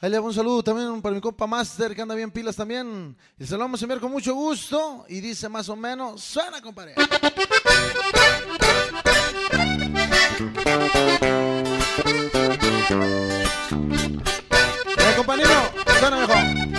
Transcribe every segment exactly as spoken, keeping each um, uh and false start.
Ahí le hago un saludo también para mi compa Master, que anda bien pilas también. Y se lo vamos a enviar con mucho gusto. Y dice más o menos, suena, compadre. Eh, compañero, suena mejor.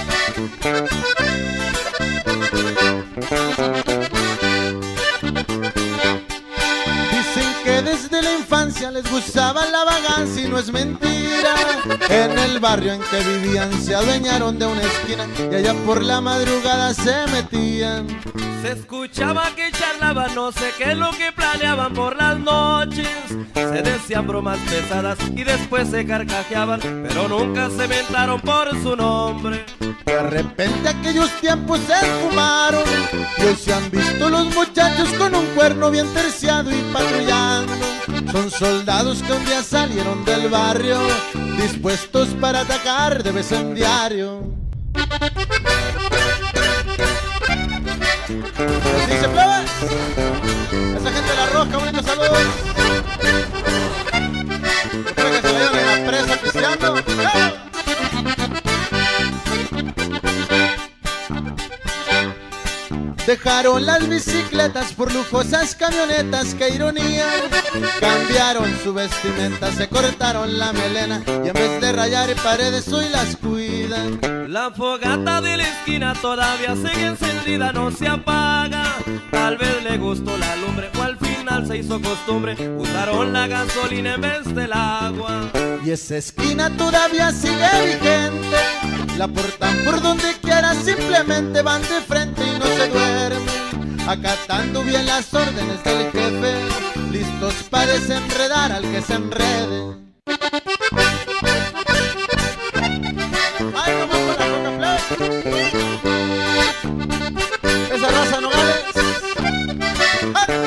Dicen que desde la infancia les gustaba la vagancia y no es mentira. En el barrio en que vivían se adueñaron de una esquina y allá por la madrugada se metían. Se escuchaba que charlaban, no sé qué es lo que planeaban por las noches. Se decían bromas pesadas y después se carcajeaban, pero nunca se mentaron por su nombre. De repente aquellos tiempos se esfumaron y hoy se han visto los muchachos con un cuerno bien terciado y patrullando. Son soldados que un día salieron del barrio dispuestos para atacar de vez en diario. ¿Les dice plebes? Esa gente de la Rosca, bonitos saludos. Espero que se vayan en la presa pisteando. ¡Eh! Dejaron las bicicletas por lujosas camionetas, qué ironía. Cambiaron su vestimenta, se cortaron la melena y en vez de rayar paredes hoy las cuidan. La fogata de la esquina todavía sigue encendida, no se apaga. Tal vez le gustó la lumbre o al final se hizo costumbre. Usaron la gasolina en vez del agua. Y esa esquina todavía sigue vigente. La portan por donde quiera, simplemente van de frente y no se duermen, acatando bien las órdenes del jefe, listos para desenredar al que se enrede. ¡Ay, nomás con la coca play! ¡Esa raza Nogales! ¡Ah!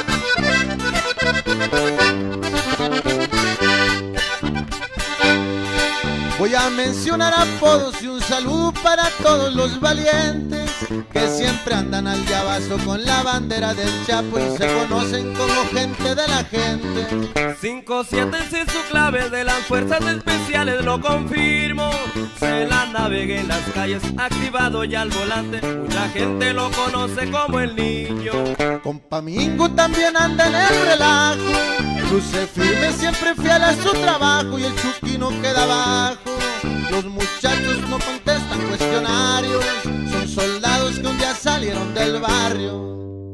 Voy a mencionar apodos y un saludo para todos los valientes que siempre andan al llavazo con la bandera del Chapo y se conocen como gente de la gente. cinco siete es su clave de las fuerzas especiales, lo confirmo. Se la navegué en las calles, activado ya al volante. Mucha gente lo conoce como el niño. Compa Mingo también anda en el relajo, luce firme, siempre fiel a su trabajo y el Chucky no queda abajo. Los muchachos no contestan cuestionarios, son soldados que un día salieron del barrio.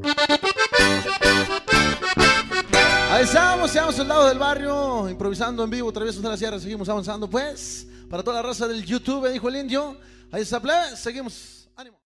Ahí estamos, seamos soldados del barrio, improvisando en vivo, traviesos de la sierra, seguimos avanzando pues. Para toda la raza del YouTube, dijo el indio, ahí está, plebe, seguimos, ánimo.